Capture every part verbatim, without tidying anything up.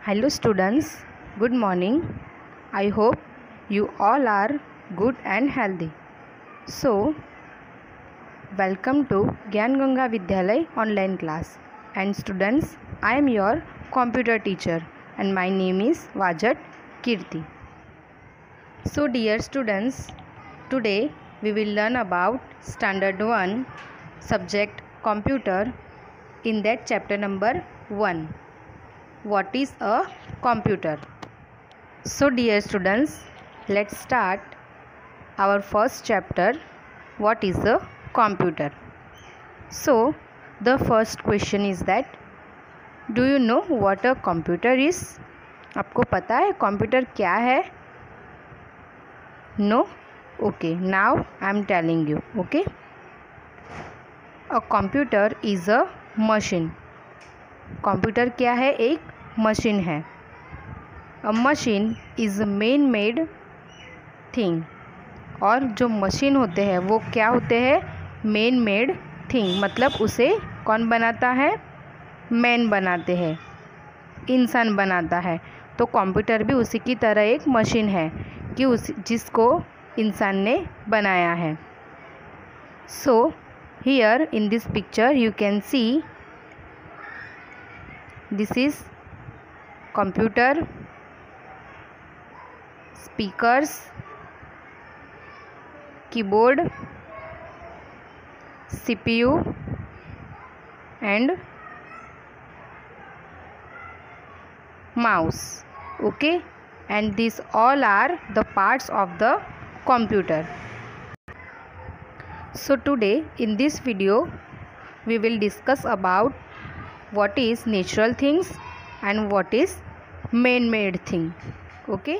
Hello students, good morning. I hope you all are good and healthy. So, welcome to Gyan Ganga Vidyalay online class. And students, I am your computer teacher and my name is Vajat Kirti. So dear students, today we will learn about standard one subject computer, in that chapter number one. What is a computer? So dear students, let's start our first chapter. What is a computer? So the first question is that, do you know what a computer is? आपको पता है computer क्या है? No? Okay, now I am telling you. Okay, a computer is a machine. Computer क्या है? एक machine है. A machine is man made thing. और जो मशीन होते हैं वो क्या होते हैं? Man made thing. मतलब उसे कौन बनाता है? मैन बनाते हैं, इंसान बनाता है. तो कंप्यूटर भी उसी की तरह एक मशीन है कि उस जिसको इंसान ने बनाया है. So here in this picture you can see this is computer, speakers, keyboard, C P U and mouse. Okay, and these all are the parts of the computer. So today in this video we will discuss about what is natural things and what is man-made thing. Okay,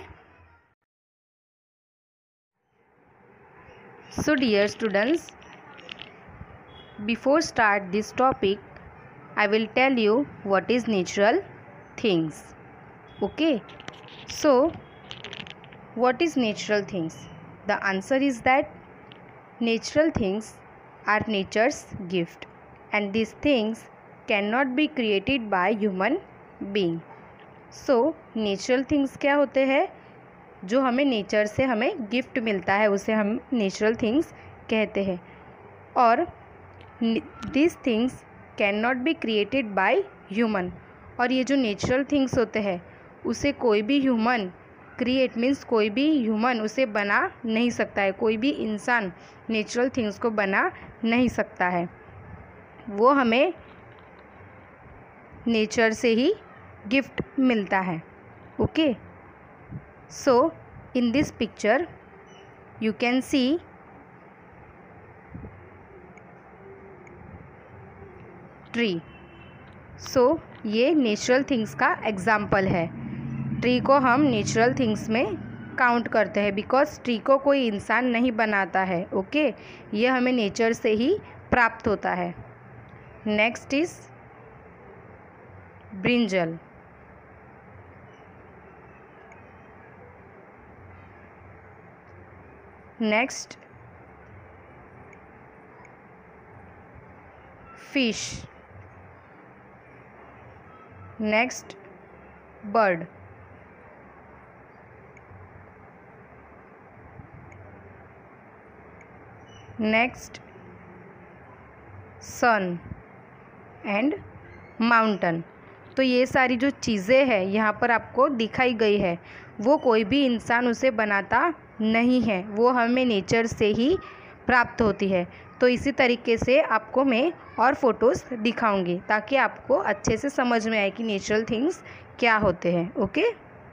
so dear students, before start this topic I will tell you what is natural things. Okay, so what is natural things? The answer is that natural things are nature's gift and these things cannot be created by human being. So natural things क्या होते हैं? जो हमें nature से हमें gift मिलता है उसे हम नेचुरल थिंग्स कहते हैं. और this things can not be created by human. और ये जो नेचुरल थिंग्स होते हैं उसे कोई भी ह्यूमन क्रिएट मीन्स कोई भी ह्यूमन उसे बना नहीं सकता है. कोई भी इंसान नेचुरल थिंग्स को बना नहीं सकता है. वो हमें नेचर से ही गिफ्ट मिलता है. Okay, so in this picture you can see tree. So ये नेचुरल थिंग्स का एग्जाम्पल है. ट्री को हम नेचुरल थिंग्स में काउंट करते हैं बिकॉज ट्री को कोई इंसान नहीं बनाता है. ओके, ये हमें नेचर से ही प्राप्त होता है. Next is brinjal. Next fish. Next bird. Next sun and mountain. तो ये सारी जो चीज़ें हैं यहाँ पर आपको दिखाई गई है वो कोई भी इंसान उसे बनाता नहीं है, वो हमें नेचर से ही प्राप्त होती है. तो इसी तरीके से आपको मैं और फोटोज़ दिखाऊंगी ताकि आपको अच्छे से समझ में आए कि नेचुरल थिंग्स क्या होते हैं. Okay,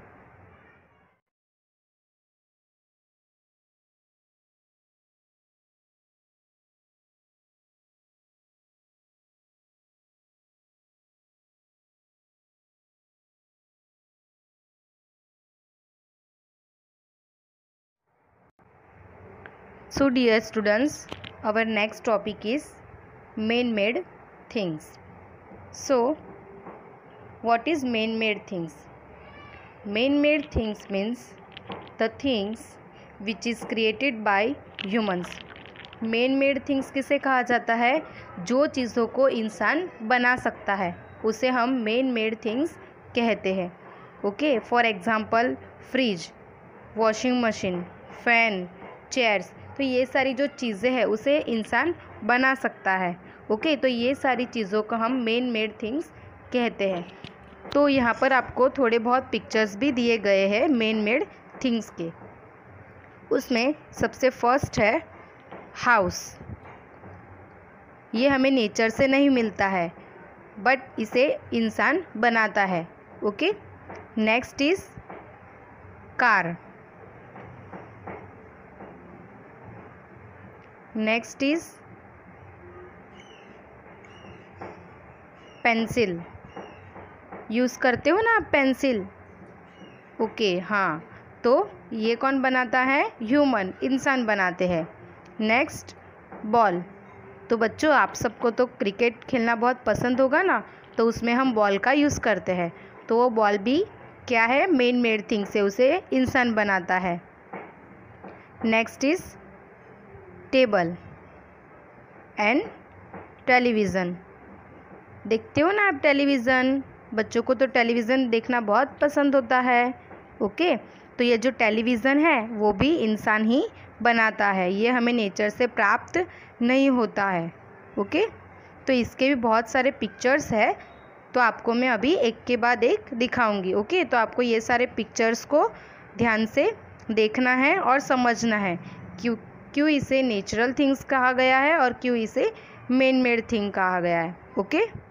so dear students, our next topic is man-made things. So what is man-made things? Man-made things means the things which is created by humans. man-made things किसे कहा जाता है? जो चीज़ों को इंसान बना सकता है उसे हम man-made things कहते हैं. Okay. For example fridge, washing machine, fan, chairs, तो ये सारी जो चीज़ें हैं उसे इंसान बना सकता है। ओके, तो ये सारी चीज़ों को हम मैन मेड थिंग्स कहते हैं। तो यहाँ पर आपको थोड़े बहुत पिक्चर्स भी दिए गए हैं मैन मेड थिंग्स के। उसमें सबसे फर्स्ट है हाउस। ये हमें नेचर से नहीं मिलता है, बट इसे इंसान बनाता है। Okay. Next is car. Next is pencil. Use करते हो ना आप पेंसिल? ओके, हाँ, तो ये कौन बनाता है? ह्यूमन, इंसान बनाते हैं। Next ball. तो बच्चों, आप सबको तो क्रिकेट खेलना बहुत पसंद होगा ना, तो उसमें हम बॉल का यूज़ करते हैं। तो वो बॉल भी क्या है? मेन मेड थिंग से उसे इंसान बनाता है। Next is table and television. देखते हो ना आप टेलीविज़न? बच्चों को तो टेलीविज़न देखना बहुत पसंद होता है। ओके, तो ये जो टेलीविज़न है वो भी इंसान ही बनाता है, ये हमें नेचर से प्राप्त नहीं होता है। ओके, तो इसके भी बहुत सारे पिक्चर्स है, तो आपको मैं अभी एक के बाद एक दिखाऊंगी। ओके, तो आपको ये सारे पिक्चर्स को ध्यान से देखना है और समझना है क्यों क्यों इसे नेचुरल थिंग्स कहा गया है और क्यों इसे मैन मेड थिंग कहा गया है। ओके।